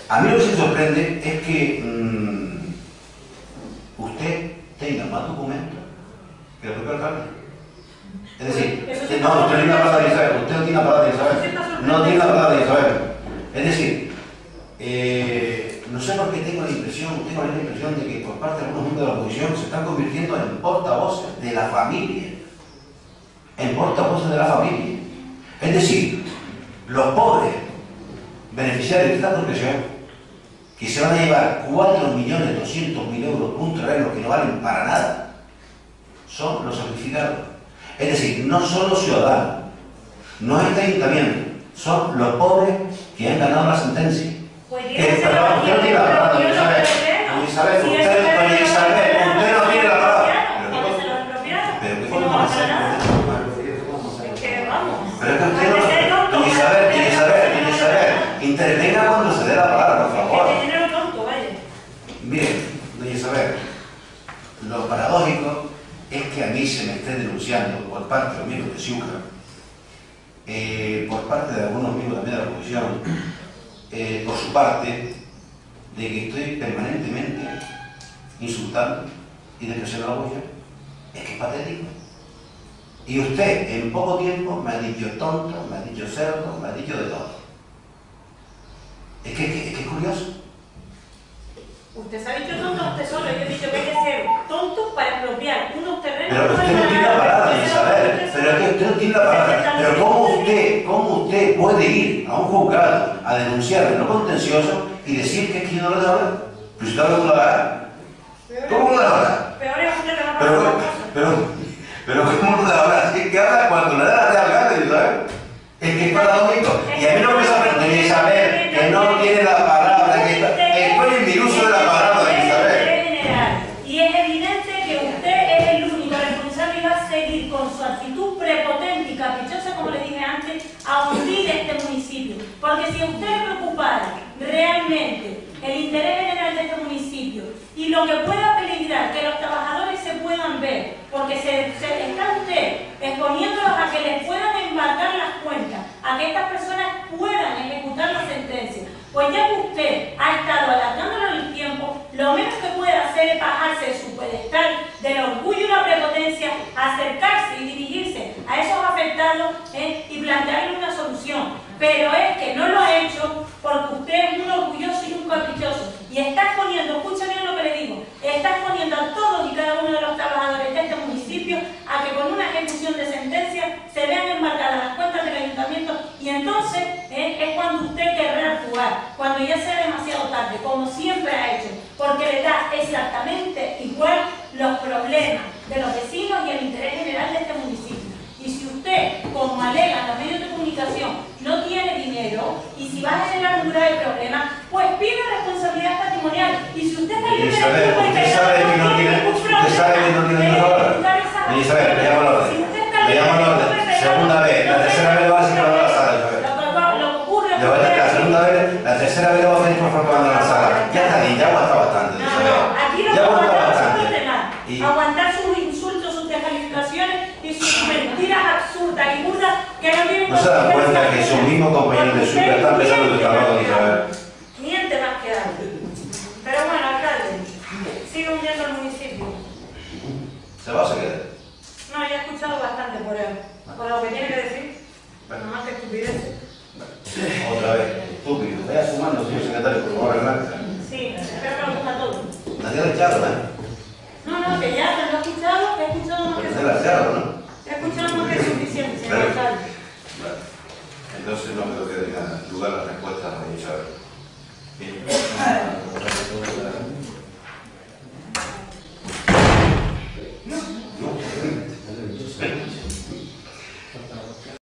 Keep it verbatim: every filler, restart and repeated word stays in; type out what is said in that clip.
A mí lo que se sorprende es que mmm, usted tenga más documentos que el propio alcalde. Es decir, no, usted no tiene la palabra de Isabel, usted no tiene la palabra de Isabel, no tiene la palabra de Isabel. Es decir, eh, no sé por qué tengo la impresión, tengo la impresión de que por parte de algunos miembros de la oposición se están convirtiendo en portavoces de la familia, en portavoces de la familia. Es decir, los pobres beneficiarios de esta progresión, que se van a llevar cuatro millones doscientos mil euros por un terreno que no valen para nada, son los sacrificados. Es decir, no son los ciudadanos, no es este ayuntamiento, son los pobres que han ganado la sentencia. Pues que, perdón, usted no tiene la palabra, doña Isabel. Doña Isabel, usted, doña Isabel, usted no tiene la palabra. Pero ¿qué podemos hacer? Pero es que usted no... Doña Isabel, doña Isabel, doña Isabel, intervenga cuando se dé la palabra, por favor. Miren, doña Isabel, lo paradójico es que a mí se me esté denunciando por parte de los miembros de Ciuca, eh, por parte de algunos miembros también de la oposición, eh, por su parte, de que estoy permanentemente insultando y despreciando a la oposición. Es que es patético. Y usted en poco tiempo me ha dicho tonto, me ha dicho cerdo, me ha dicho de todo. Es que es, que, es, que es curioso. Usted se ha dicho tonto a usted solo, yo he dicho que hay que ser tonto para expropiar unos terrenos. Pero usted no tiene la palabra, Isabel, pero es que usted no tiene la palabra. Pero ¿cómo usted, cómo usted puede ir a un juzgado a denunciar en lo contencioso y decir que es que yo no lo dejo hablar? Pues usted no lo hará. ¿Cómo lo dejo hablar? Peor es usted que va a Pero, pasar pero, pero, ¿cómo lo dejo hablar? Es que habla cuando le da la de alcalde, Isabel. Es que es paradójico. Y a mí no me sorprende, Isabel, que no tiene la palabra, que está, estoy en mi uso de la palabra, Isabel. Y es evidente que usted es el único responsable y va a seguir con su actitud prepotente y caprichosa, como le dije antes, a hundir este municipio. Porque si a usted le preocupara realmente el interés general de este municipio y lo que pueda peligrar que los trabajadores se puedan ver, porque se, se está usted exponiéndolos a que les puedan embargar las cuentas, a que estas personas puedan ejecutar la sentencia, pues ya que usted ha estado alargándolo en el tiempo, lo menos que puede hacer es bajarse de su pedestal del orgullo y la prepotencia, acercarse y dirigirse a esos afectados ¿eh? y plantearle una solución. Pero es que no lo ha hecho porque usted es un orgulloso y un caprichoso y está exponiendo, escuchen bien lo que le digo, está exponiendo a todos y cada uno de los trabajadores de este municipio a que con una ejecución de sentencia se vean embarcadas las cuentas del ayuntamiento y entonces ¿eh? es cuando usted querrá actuar, cuando ya sea demasiado tarde, como siempre ha hecho, porque le da exactamente igual los problemas de los vecinos y el interés general de este municipio. Y si usted, como alegan los medios de comunicación, no tiene dinero y si va a generar un grave problema, pues pide responsabilidad patrimonial. Y si usted está libre de culpa y usted sabe que no tiene usted sabe que no tiene ningún orden. Isabel, le llamo al orden. Le llamo al orden. Segunda vez, la tercera vez lo va a decir que va a la sala, Isabel. La segunda vez, la tercera vez lo va a decir por favor que va a la sala. Ya está bien, ya aguanta bastante, Isabel. Aquí lo que aguanta bastante. Aguantar sus insultos, sus descalificaciones y sus mentiras absurdas y burdas que no tienen... ¿No se dan cuenta que sus mismos compañeros de Ciuca están pensando que está hablando, Isabel? Miente más que algo. Pero bueno, alcalde, sigue hundiendo el municipio. ¿Se va o se queda? No, ya he escuchado bastante por él. Por lo que tiene que decir. Bueno, más que estupideces. Otra vez, estúpido. Vaya sumando, señor secretario, por favor, adelante. Sí, espero que lo ponga todo. Nadie le echaron, ¿eh? No, no, que ya, que lo he escuchado, que he escuchado más que suficiente. ¿no? He escuchado más que suficiente, señor alcalde. Vale. Entonces no creo que tenga lugar las respuestas a Isabel. Bien.